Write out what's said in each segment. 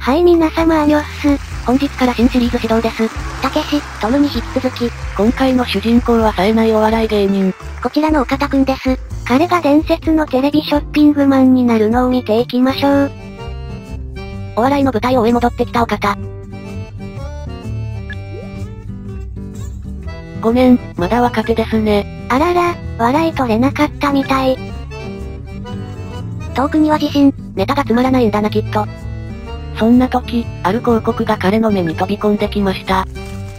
はい皆様アニョッス。 本日から新シリーズ始動です。 たけし、トムに引き続き、 今回の主人公は冴えないお笑い芸人。 こちらのお方くんです。彼が伝説のテレビショッピングマンになるのを見ていきましょう。 お笑いの舞台を終え戻ってきたお方。ごめん、まだ若手ですね。 あらら、笑い取れなかったみたい。トークには自信、 ネタがつまらないんだなきっと。そんな時、ある広告が彼の目に飛び込んできました。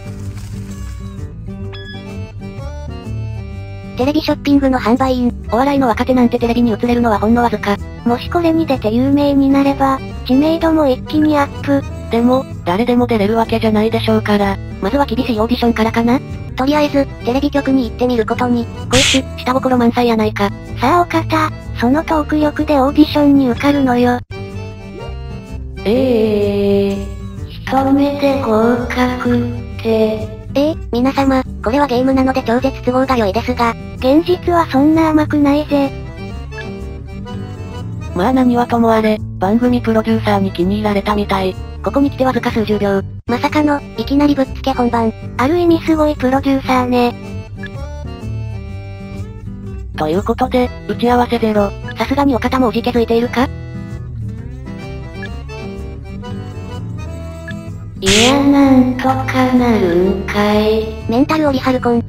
テレビショッピングの販売員。 お笑いの若手なんてテレビに映れるのはほんのわずか。 もしこれに出て有名になれば、知名度も一気にアップ。 でも、誰でも出れるわけじゃないでしょうから、まずは厳しいオーディションからかな。 とりあえず、テレビ局に行ってみることに。 こいつ、下心満載やないか。 さあお方、そのトーク力でオーディションに受かるのよ。 一目で合格って。 皆様、これはゲームなので超絶都合が良いですが、現実はそんな甘くないぜ。 まあ何はともあれ、番組プロデューサーに気に入られたみたい。ここに来てわずか数十秒。 まさかの、いきなりぶっつけ本番。ある意味すごいプロデューサーね。 ということで、打ち合わせゼロ。さすがにお方もおじけづいているか？いやなんとかなるんかい。 メンタルオリハルコン。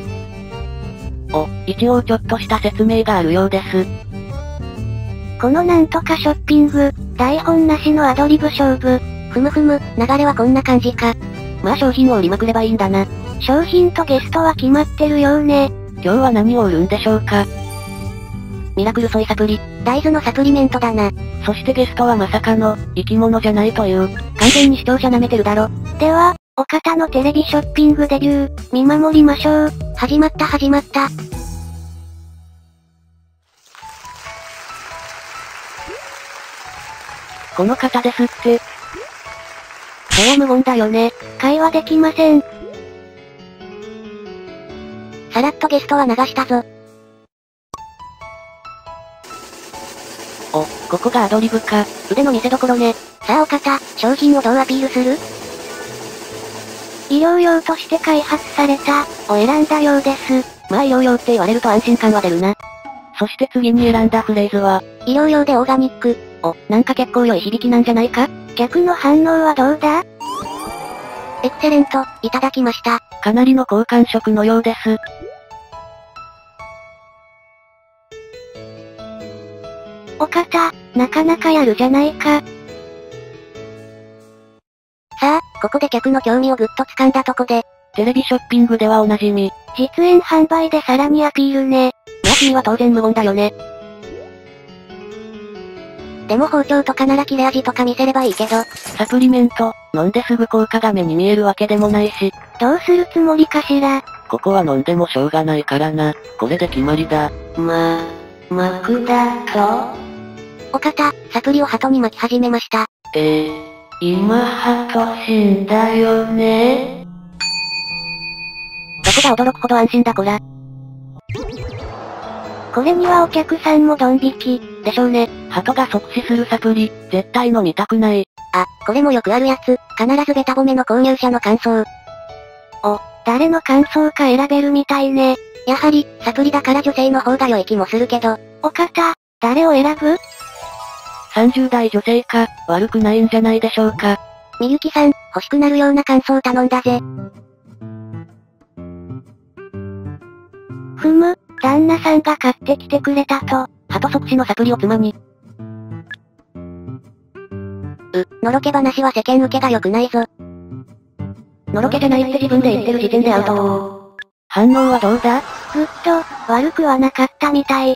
一応ちょっとした説明があるようです。 このなんとかショッピング、台本なしのアドリブ勝負。ふむふむ、流れはこんな感じか。 まあ商品を売りまくればいいんだな。 商品とゲストは決まってるようね。 今日は何を売るんでしょうか。ミラクルソイサプリ。 大豆のサプリメントだな。 そしてゲストはまさかの、生き物じゃないという。完全に視聴者舐めてるだろ。 では、お方のテレビショッピングデビュー、見守りましょう。始まった始まった。 この方ですって。そりゃ無言だよね。 会話できません。さらっとゲストは流したぞ。 ここがアドリブか。腕の見せ所ね。 さあお方、商品をどうアピールする？医療用として開発された、を選んだようです。 まあ医療用って言われると安心感は出るな。そして次に選んだフレーズは、 医療用でオーガニック。 なんか結構良い響きなんじゃないか？ 客の反応はどうだ？エクセレント、いただきました。 かなりの好感触のようです。 お方、なかなかやるじゃないか。さあ、ここで客の興味をぐっと掴んだとこで、 テレビショッピングではおなじみ。 実演販売でさらにアピールね。 まあ君は当然無言だよね。 でも包丁とかなら切れ味とか見せればいいけど。 サプリメント、飲んですぐ効果が目に見えるわけでもないし。 どうするつもりかしら。 ここは飲んでもしょうがないからな。これで決まりだ。マクだと？ お方、サプリを鳩に巻き始めました。 今鳩死んだよね？どこが驚くほど安心だこら。 これにはお客さんもドン引き。 でしょうね。鳩が即死するサプリ、絶対飲みたくない。 これもよくあるやつ。必ずベタ褒めの購入者の感想。誰の感想か選べるみたいね。やはり、サプリだから女性の方が良い気もするけど。お方、誰を選ぶ ？30代女性か、悪くないんじゃないでしょうか。 みゆきさん、欲しくなるような感想頼んだぜ。ふむ、旦那さんが買ってきてくれたと。 鳩即死のサプリを妻に。 のろけ話は世間受けが良くないぞ。 のろけじゃないって自分で言ってる時点でアウト。反応はどうだ？ ぐっと、悪くはなかったみたい。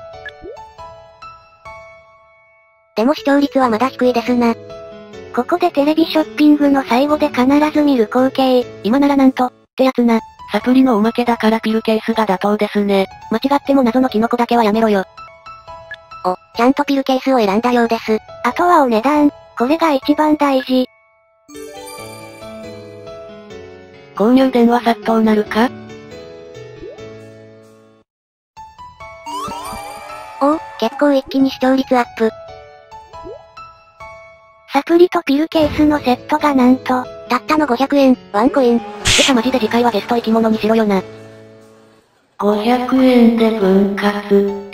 でも視聴率はまだ低いですな。ここでテレビショッピングの最後で必ず見る光景。 今ならなんと、ってやつな。サプリのおまけだからピルケースが妥当ですね。間違っても謎のキノコだけはやめろよ。 ちゃんとピルケースを選んだようです。あとはお値段。これが一番大事。 購入電話殺到なるか？ 結構一気に視聴率アップ。 サプリとピルケースのセットがなんと、たったの500円、ワンコイン。 てかマジで次回はゲスト生き物にしろよな。500円で分割って、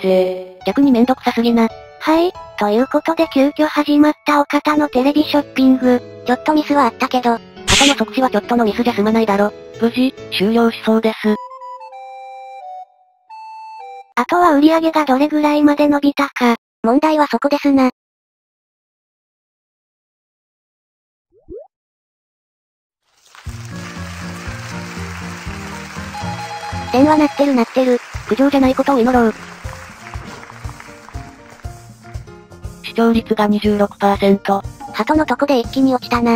逆にめんどくさすぎな。はい、ということで急遽始まったお方のテレビショッピング。ちょっとミスはあったけど、 後の即死はちょっとのミスじゃ済まないだろ。無事、終了しそうです。 あとは売り上げがどれぐらいまで伸びたか。問題はそこですな。電話鳴ってる鳴ってる。 苦情じゃないことを祈ろう。視聴率が 26%。 鳩のとこで一気に落ちたな。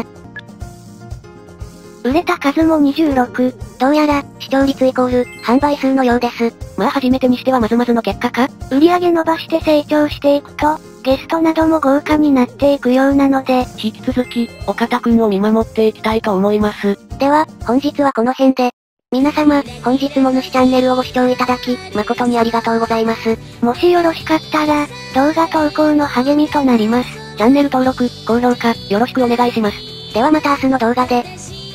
売れた数も26。どうやら、視聴率イコール、販売数のようです。 まあ初めてにしてはまずまずの結果か？ 売り上げ伸ばして成長していくと、ゲストなども豪華になっていくようなので、 引き続き、お方くんを見守っていきたいと思います。 では、本日はこの辺で。皆様、本日も主チャンネルをご視聴いただき、誠にありがとうございます。もしよろしかったら、動画投稿の励みとなります。 チャンネル登録、高評価、よろしくお願いします。 ではまた明日の動画で。